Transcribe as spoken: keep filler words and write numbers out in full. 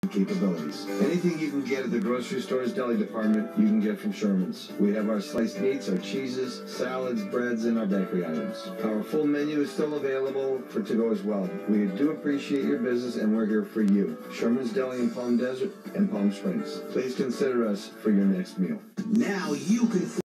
capabilities. Anything you can get at the grocery store's deli department, you can get from Sherman's. We have our sliced meats, our cheeses, salads, breads, and our bakery items. Our full menu is still available for to-go as well. We do appreciate your business, and we're here for you. Sherman's Deli in Palm Desert and Palm Springs. Please consider us for your next meal. Now you can